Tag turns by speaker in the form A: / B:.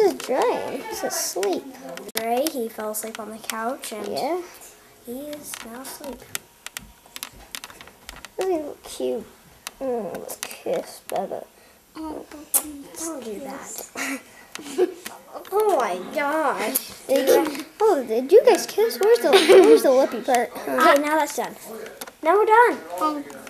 A: is Dre? He's asleep.
B: Dre, he fell asleep on the couch, and
A: Yeah.
B: he is now asleep.
A: Doesn't he look cute? Let's kiss, Bella.
B: Don't do that.
A: Oh my gosh. Did you guys kiss? Where's the lippy part?
B: Okay, now that's done. Now we're done.